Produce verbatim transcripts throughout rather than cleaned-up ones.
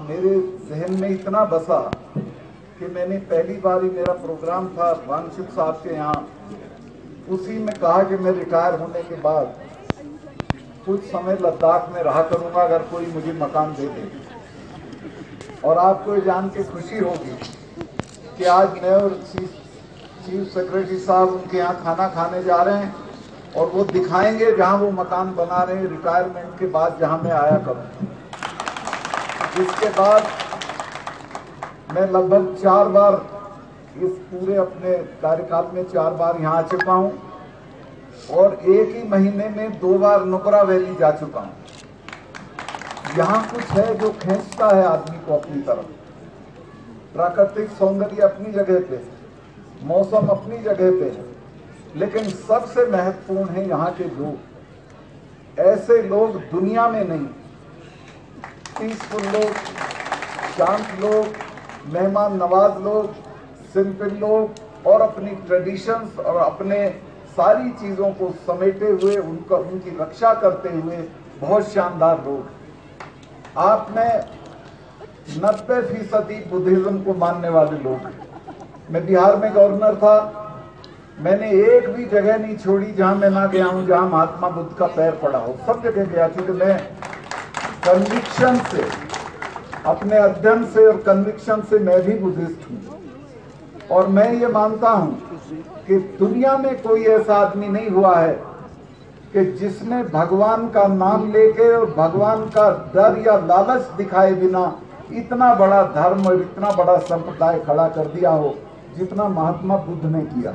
मेरे जहन में इतना बसा कि मैंने पहली बार ही मेरा प्रोग्राम था वानशिप साहब के यहाँ, उसी में कहा कि मैं रिटायर होने के बाद कुछ समय लद्दाख में रहा करूँगा अगर कोई मुझे मकान दे दे। और आपको ये जान के खुशी होगी कि आज मैं और चीफ चीफ सेक्रेटरी साहब उनके यहाँ खाना खाने जा रहे हैं और वो दिखाएंगे जहाँ वो मकान बना रहे हैं रिटायरमेंट के बाद, जहाँ मैं आया करूँ। इसके बाद मैं लगभग चार बार इस पूरे अपने कार्यकाल में चार बार यहाँ आ चुका हूँ और एक ही महीने में दो बार नुब्रा वैली जा चुका हूँ। यहाँ कुछ है जो खींचता है आदमी को अपनी तरफ। प्राकृतिक सौंदर्य अपनी जगह पे है, मौसम अपनी जगह पे है, लेकिन सबसे महत्वपूर्ण है यहाँ के लोग। ऐसे लोग दुनिया में नहीं, पीसफुल लोग, शांत लोग, मेहमान नवाज लोग, सिंपल लोग और अपनी ट्रेडिशंस और अपने सारी चीज़ों को समेटे हुए उनका उनकी रक्षा करते हुए बहुत शानदार लोग। आप में नब्बे फीसदी बुद्धिज्म को मानने वाले लोग। मैं बिहार में गवर्नर था, मैंने एक भी जगह नहीं छोड़ी जहां मैं ना गया हूं जहां महात्मा बुद्ध का पैर पड़ा हो। सब जगह गया, क्योंकि मैं कन्विक्शन से, अपने अध्ययन से और कन्विक्शन से मैं भी बुद्धिस्ट हूं। और मैं ये मानता हूं कि दुनिया में कोई ऐसा आदमी नहीं हुआ है कि जिसने भगवान का नाम लेके और भगवान का डर या लालच दिखाए बिना इतना बड़ा धर्म और इतना बड़ा संप्रदाय खड़ा कर दिया हो जितना महात्मा बुद्ध ने किया।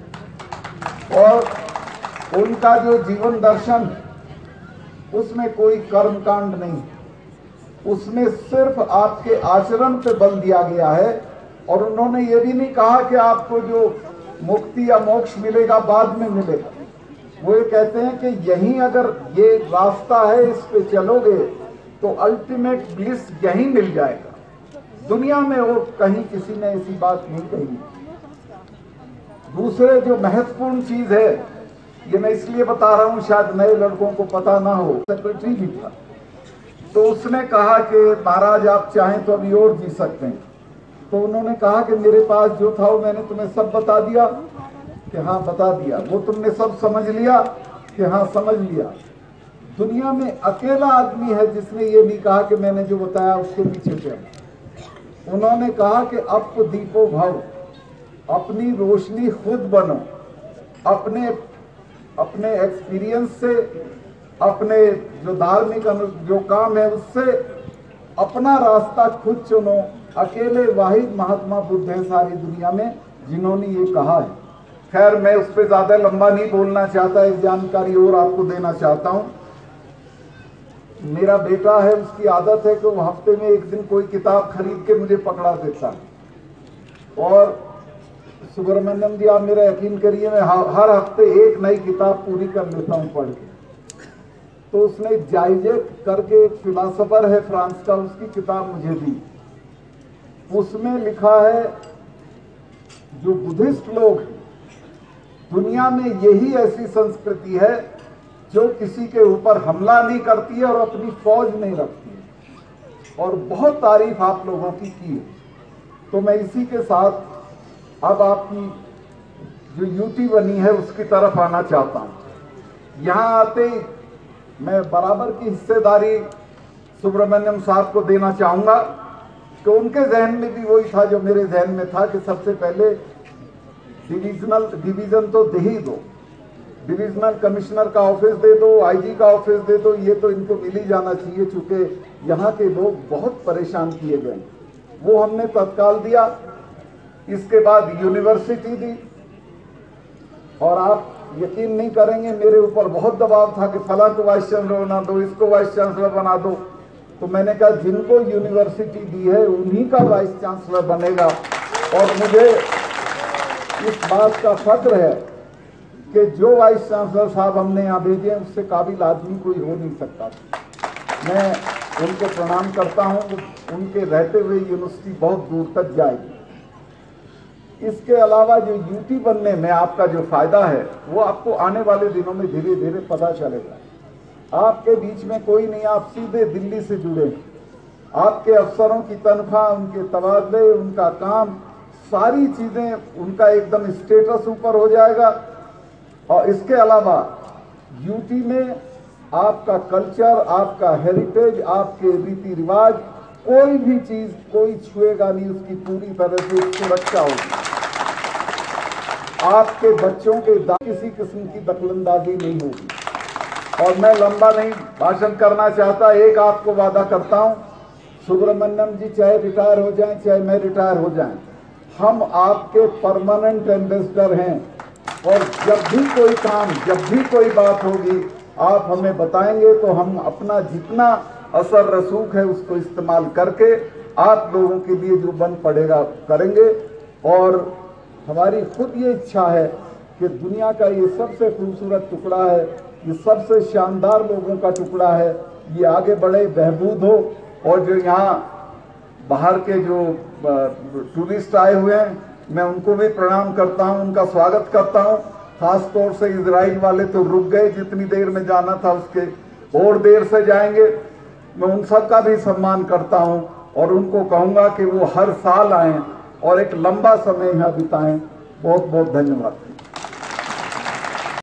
और उनका जो जीवन दर्शन, उसमें कोई कर्मकांड नहीं, उसमें सिर्फ आपके आचरण पे बल दिया गया है। और उन्होंने ये भी नहीं कहा कि आपको जो मुक्ति या मोक्ष मिलेगा बाद में मिलेगा। वो ये कहते हैं कि यहीं अगर ये रास्ता है, इस पे चलोगे तो अल्टीमेट ब्लिस यहीं मिल जाएगा। दुनिया में और कहीं किसी ने ऐसी बात नहीं कही। दूसरे जो महत्वपूर्ण चीज है, ये मैं इसलिए बता रहा हूं शायद नए लड़कों को पता ना हो, सेक्रेटरी भी था, तो उसने कहा कि महाराज आप चाहें तो अभी और जी सकते हैं। तो उन्होंने कहा कि मेरे पास जो था वो मैंने तुम्हें सब बता दिया, कि हाँ बता दिया। वो तुमने सब समझ लिया, कि हाँ समझ लिया। दुनिया में अकेला आदमी है जिसने ये नहीं कहा कि मैंने जो बताया उसके पीछे चलो। उन्होंने कहा कि अप दीपो भव, अपनी रोशनी खुद बनो, अपने अपने एक्सपीरियंस से, अपने जो धार्मिक जो काम है उससे अपना रास्ता खुद चुनो। अकेले वाहिद महात्मा बुद्ध है सारी दुनिया में जिन्होंने ये कहा है। खैर मैं उस पर ज्यादा लंबा नहीं बोलना चाहता, एक जानकारी और आपको देना चाहता हूँ। मेरा बेटा है, उसकी आदत है कि वो हफ्ते में एक दिन कोई किताब खरीद के मुझे पकड़ा देता है। और सुब्रमण्यम जी आप मेरा यकीन करिए, मैं हर हफ्ते एक नई किताब पूरी कर लेता हूँ पढ़ के। तो उसने जाइजेट करके एक फिलोसोफर है फ्रांस का, उसकी किताब मुझे दी। उसमें लिखा है जो बुद्धिस्ट लोग, दुनिया में यही ऐसी संस्कृति है जो किसी के ऊपर हमला नहीं करती है और अपनी फौज नहीं रखती है। और बहुत तारीफ आप लोगों की की है। तो मैं इसी के साथ अब आपकी जो यूटी बनी है उसकी तरफ आना चाहता हूं। यहां आते ही मैं बराबर की हिस्सेदारी सुब्रमण्यम साहब को देना चाहूंगा कि उनके जहन में भी वही था जो मेरे जहन में था कि सबसे पहले डिविजनल डिवीजन तो दे ही दो, डिविजनल कमिश्नर का ऑफिस दे दो, आईजी का ऑफिस दे दो, ये तो इनको मिल ही जाना चाहिए चूंकि यहाँ के लोग बहुत परेशान किए गए। वो हमने तत्काल दिया। इसके बाद यूनिवर्सिटी दी, और आप यकीन नहीं करेंगे मेरे ऊपर बहुत दबाव था कि फला को वाइस चांसलर बना दो, इसको वाइस चांसलर बना दो। तो मैंने कहा जिनको यूनिवर्सिटी दी है उन्हीं का वाइस चांसलर बनेगा। और मुझे इस बात का फख्र है कि जो वाइस चांसलर साहब हमने यहाँ भेजे हैं उससे काबिल आदमी कोई हो नहीं सकता। मैं उनको प्रणाम करता हूँ, उनके रहते हुए यूनिवर्सिटी बहुत दूर तक जाएगी। इसके अलावा जो यूटी बनने में आपका जो फायदा है वो आपको आने वाले दिनों में धीरे धीरे पता चलेगा। आपके बीच में कोई नहीं, आप सीधे दिल्ली से जुड़े। आपके अफसरों की तनख्वाह, उनके तबादले, उनका काम, सारी चीजें, उनका एकदम स्टेटस ऊपर हो जाएगा। और इसके अलावा यूटी में आपका कल्चर, आपका हेरिटेज, आपके रीति रिवाज, कोई भी चीज कोई छुएगा नहीं, उसकी पूरी तरह से सुरक्षा होगी। आपके बच्चों के किसी किस्म की दखलंदाजी नहीं होगी। और मैं लंबा नहीं भाषण करना चाहता, एक आपको वादा करता हूं, सुब्रमण्यम जी चाहे रिटायर हो जाएं, चाहे मैं रिटायर हो जाएं, हम आपके परमानेंट एम्बेसडर हैं। और जब भी कोई काम, जब भी कोई बात होगी, आप हमें बताएंगे तो हम अपना जितना असर रसूख है उसको इस्तेमाल करके आप लोगों के लिए जो बन पड़ेगा करेंगे। और हमारी खुद ये इच्छा है कि दुनिया का ये सबसे खूबसूरत टुकड़ा है, ये सबसे शानदार लोगों का टुकड़ा है, ये आगे बढ़े, बहबूद हो। और जो यहाँ बाहर के जो टूरिस्ट आए हुए हैं, मैं उनको भी प्रणाम करता हूँ, उनका स्वागत करता हूँ। खास तौर से इजराइल वाले तो रुक गए, जितनी देर में जाना था उसके और देर से जाएंगे। मैं उन सब का भी सम्मान करता हूँ और उनको कहूँगा कि वो हर साल आएं और एक लंबा समय यहाँ बिताएं। बहुत बहुत धन्यवाद।